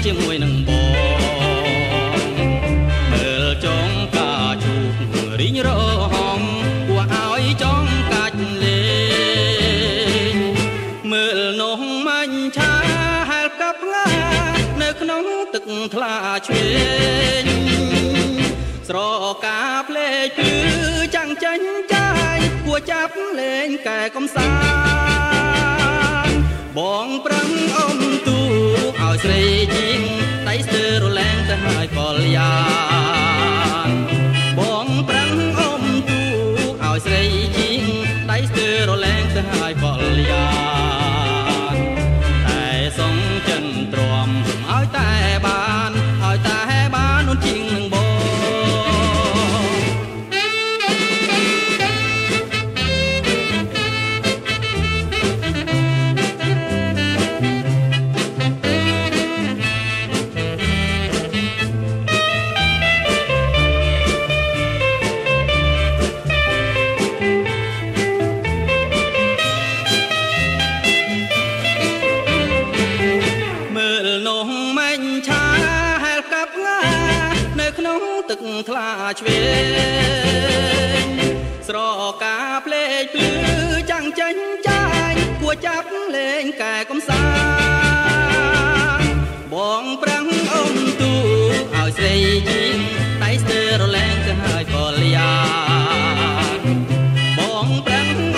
ជាមួយនឹងបងមើលចងកាជូករីងរហមគួរឲ្យចងកាច់លេងមើលនោះមាញ់ឆាហែលកាប់ងានៅក្នុងទឹកថ្លាឆ្វេងស្រកាភ្លេចគឺចាំងចាញ់ចាយគួរចាប់លេងកែកំសាន្តបងប្រឹងអមទូឲ្យស្រីជីងដៃស្ទើររលែងទៅហើយកលយានបងប្រឹងអមទូឲ្យស្រីជីងដៃស្ទើររលែងទៅហើយកលយានតែសងចិនទ្រាំឲ្យតែបាននោះជីងនឹងបងទឹកថ្លាឆ្វេងស្រកាភ្លេចភ្លឺចាំងចាញ់ចាយគួរចាប់លេងកែកំសាន្តបងប្រាំងអមទូឲ្យស្រីជីងដៃស្ទើររលែងទៅហើយកលយានបងប្រាំង